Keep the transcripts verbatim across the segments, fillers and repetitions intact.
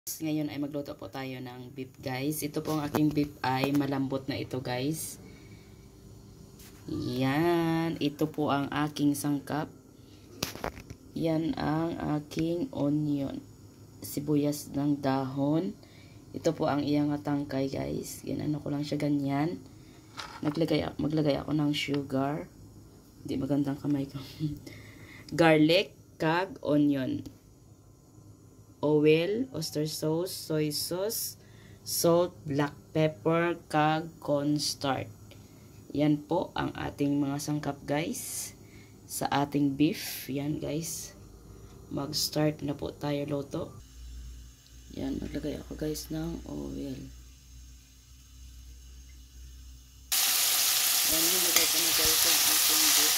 Ngayon ay magluto po tayo ng beef, guys. Ito po ang aking beef ay malambot na ito, guys. Yan. Ito po ang aking sangkap. Yan ang aking onion. Sibuyas ng dahon. Ito po ang iyang tangkay, guys. Ginano ko lang siya ganyan. Naglagay, maglagay ako ng sugar. Hindi magandang kamay ko. Garlic, kag, onion. Oil, oyster sauce, soy sauce, salt, black pepper, kag cornstarch. Yan po ang ating mga sangkap, guys, sa ating beef. Yan, guys. Mag-start na po tayo luto. Yan, maglagay ako, guys, ng oil. Yan, nilagay ko na, guys, ang ating beef.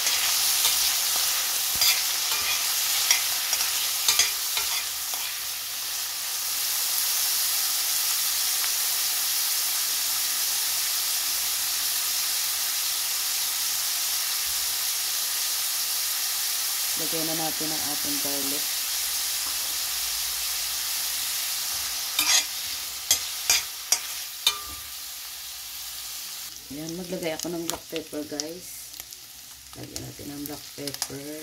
Lagyan na natin ang ating garlic. Ayan, maglagay ako ng black pepper, guys. Lagyan natin ng black pepper.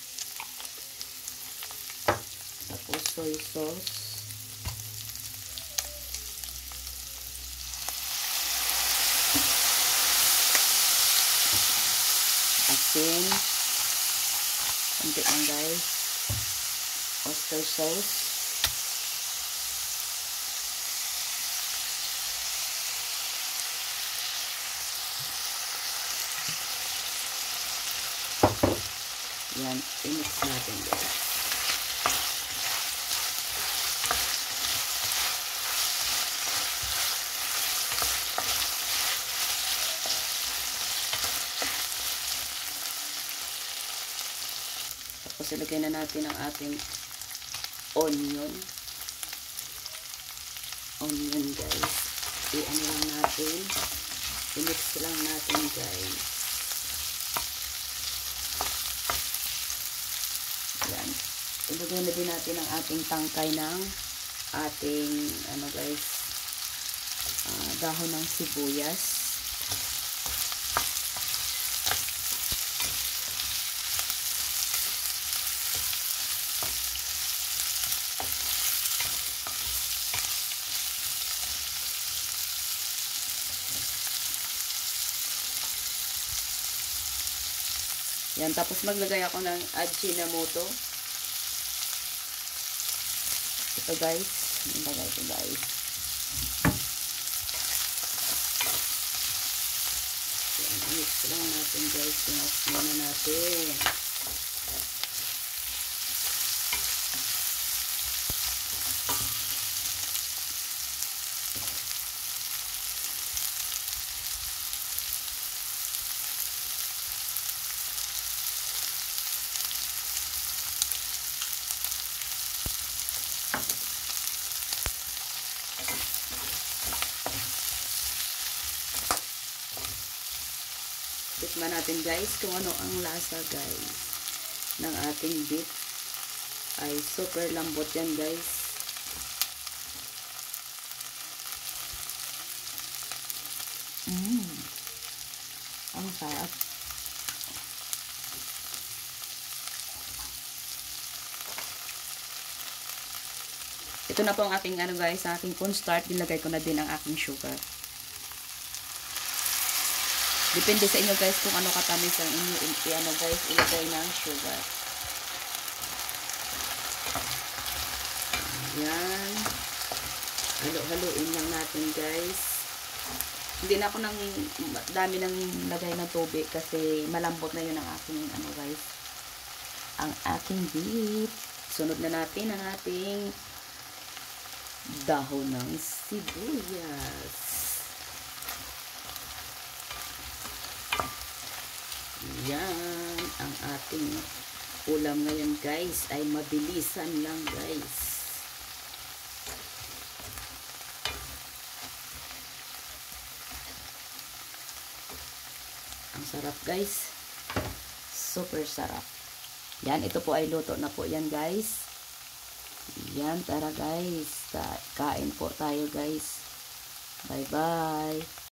Tapos soy sauce. Asin. Konti lang, guys. Oyster sauce. Yan, i-mix natin, guys. Tapos ilagay na natin ang ating onion. Onion, guys. I-ano lang natin. I-mix lang natin, guys. Yan. Ilagay na din natin ang ating tangkay ng ating, ano, guys, uh, dahon ng sibuyas. Yan, tapos maglagay ako ng Ajinomoto. Ito, guys. Ilagay ito, guys. Yan, mix lang natin, guys. Mix muna natin. Tikman natin, guys, kung ano ang lasa, guys, ng ating beef. Ay super lambot yan, guys. Mmm. Ang sarap. Ito na po ang aking, ano, guys, sa aking cornstarch. Nilagay ko na din ang aking sugar. Depende sa inyo, guys, kung ano katamis ang inyo, ano, guys, ilagay ng sugar. Yan. Halo-haloin lang natin, guys. Hindi na ako nang dami ng lagay ng tubig kasi malambot na yun ang aking, ano, guys, ang aking beef. Sunod na natin ang ating dahon ng sibuyas. Yan ang ating ulam ngayon, guys. Ay mabilisan lang, guys. Ang sarap, guys. Super sarap. Yan, ito po ay luto na po yan, guys. Yan, tara, guys. Kain po tayo guys. Bye bye.